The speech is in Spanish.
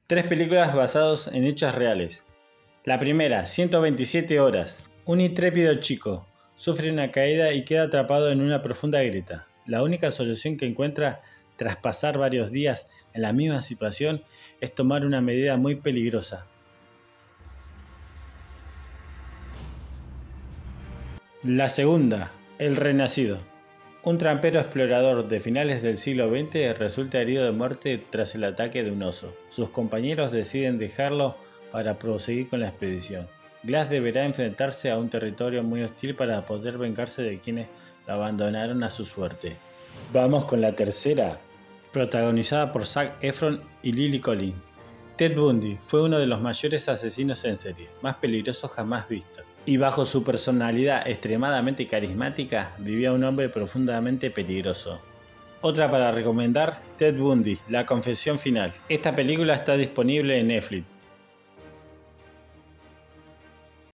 Tres películas basadas en hechos reales. La primera, 127 horas. Un intrépido chico sufre una caída y queda atrapado en una profunda grieta. La única solución que encuentra tras pasar varios días en la misma situación es tomar una medida muy peligrosa. La segunda, El Renacido. Un trampero explorador de finales del siglo XX resulta herido de muerte tras el ataque de un oso. Sus compañeros deciden dejarlo para proseguir con la expedición. Glass deberá enfrentarse a un territorio muy hostil para poder vengarse de quienes lo abandonaron a su suerte. Vamos con la tercera, protagonizada por Zac Efron y Lily Collins. Ted Bundy fue uno de los mayores asesinos en serie, más peligrosos jamás vistos. Y bajo su personalidad extremadamente carismática, vivía un hombre profundamente peligroso. Otra para recomendar, Ted Bundy, La confesión final. Esta película está disponible en Netflix.